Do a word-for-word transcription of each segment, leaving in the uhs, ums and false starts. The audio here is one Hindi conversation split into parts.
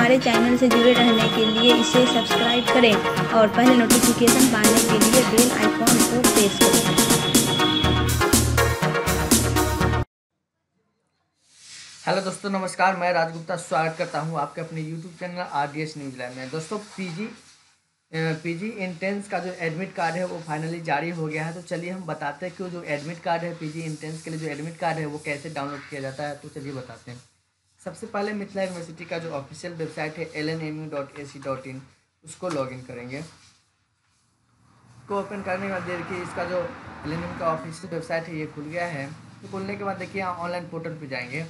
हमारे चैनल से जुड़े रहने के लिए इसे सब्सक्राइब करें और पहले नोटिफिकेशन पाने के लिए बेल आइकॉन को प्रेस करें। हेलो दोस्तों, नमस्कार। मैं राज गुप्ता स्वागत करता हूं आपके अपने YouTube channel RDS news live में। दोस्तों, पीजी पीजी इंट्रेंस का जो एडमिट कार्ड है वो फाइनली जारी हो गया है। तो चलिए हम बताते हैं कि जो एडमिट कार्ड है पीजी इंट्रेंस के लिए, जो एडमिट कार्ड है वो कैसे डाउनलोड किया जाता है। तो चलिए बताते हैं। सबसे पहले मिथिला यूनिवर्सिटी का जो ऑफिशियल वेबसाइट है L N M U dot A C dot in, उसको लॉगिन करेंगे। उसको ओपन करने के बाद देखिए इसका जो एल एन एम का ऑफिशियल वेबसाइट है ये खुल गया है। तो खुलने के बाद देखिए यहाँ ऑनलाइन पोर्टल पर जाएंगे।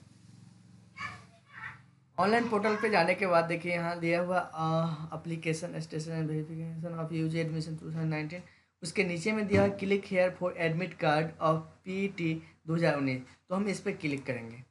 ऑनलाइन पोर्टल पे जाने के बाद देखिए यहाँ दिया हुआ application station and verification of UG admission two thousand nineteen, उसके नीचे में दिया हुआ click here for admit card of PT दो हज़ार उन्नीस। तो हम इस पर क्लिक करेंगे।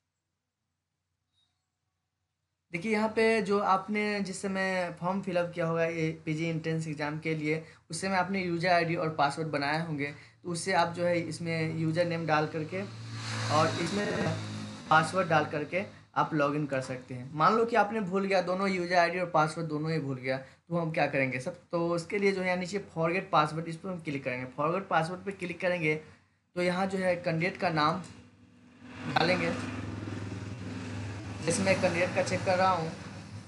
देखिए यहाँ पे जो आपने जिस समय फॉर्म फिलअप किया होगा ये पीजी एंट्रेंस एग्जाम के लिए, उस समय आपने यूज़र आईडी और पासवर्ड बनाए होंगे। तो उससे आप जो है इसमें यूज़र नेम डाल करके और इसमें पासवर्ड डाल करके आप लॉगिन कर सकते हैं। मान लो कि आपने भूल गया, दोनों यूज़र आईडी और पासवर्ड दोनों ही भूल गया, तो हम क्या करेंगे सब। तो उसके लिए जो है नीचे फॉरगेट पासवर्ड, इस पर हम क्लिक करेंगे। फॉरगेट पासवर्ड पे क्लिक करेंगे तो यहाँ जो है कैंडिडेट का नाम डालेंगे। जैसे मैं कैंडिडेट का चेक कर रहा हूँ,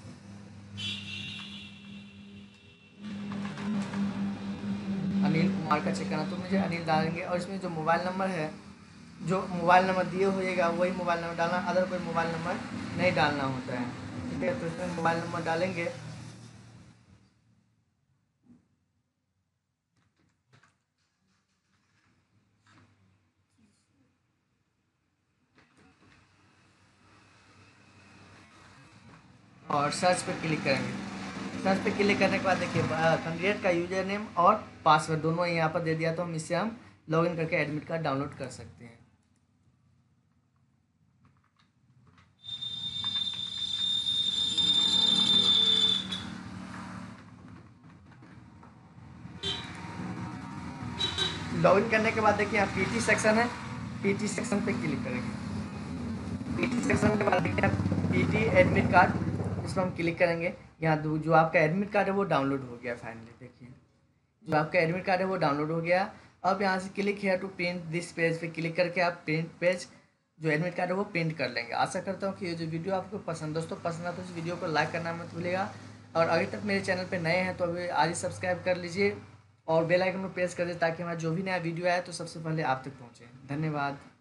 अनिल कुमार का चेक करना, तो मुझे अनिल डालेंगे। और इसमें जो मोबाइल नंबर है, जो मोबाइल नंबर दिए होइएगा वही मोबाइल नंबर डालना, अदर कोई मोबाइल नंबर नहीं डालना होता है। ठीक है, तो इसमें मोबाइल नंबर डालेंगे। और सर्च पे क्लिक करेंगे। सर्च पे क्लिक करने के बाद देखिए कैंडिडेट का यूजर नेम और पासवर्ड दोनों यहाँ पर दे दिया, तो हम इससे हम लॉगिन करके एडमिट कार्ड डाउनलोड कर सकते हैं। लॉगिन करने के बाद देखिए यहाँ पीटी सेक्शन है, पीटी सेक्शन पे क्लिक करेंगे। पीटी सेक्शन के बाद देखिए पीटी एडमिट कार्ड, इस पर हम क्लिक करेंगे। यहाँ जो आपका एडमिट कार्ड है वो डाउनलोड हो गया फाइनली। देखिए जो आपका एडमिट कार्ड है वो डाउनलोड हो गया। अब यहाँ से click here to print this page पे क्लिक करके आप प्रिंट पेज जो एडमिट कार्ड है वो प्रिंट कर लेंगे। आशा करता हूँ कि ये जो वीडियो आपको पसंद दोस्तों पसंद है तो इस वीडियो को लाइक करना मत भूलिएगा। और अभी तक मेरे चैनल पे नए हैं तो अभी आज ही सब्सक्राइब कर लीजिए और बेल आइकन को प्रेस कर दीजिए ताकि हमारा जो भी नया वीडियो आए तो सबसे पहले आप तक पहुँचे। धन्यवाद।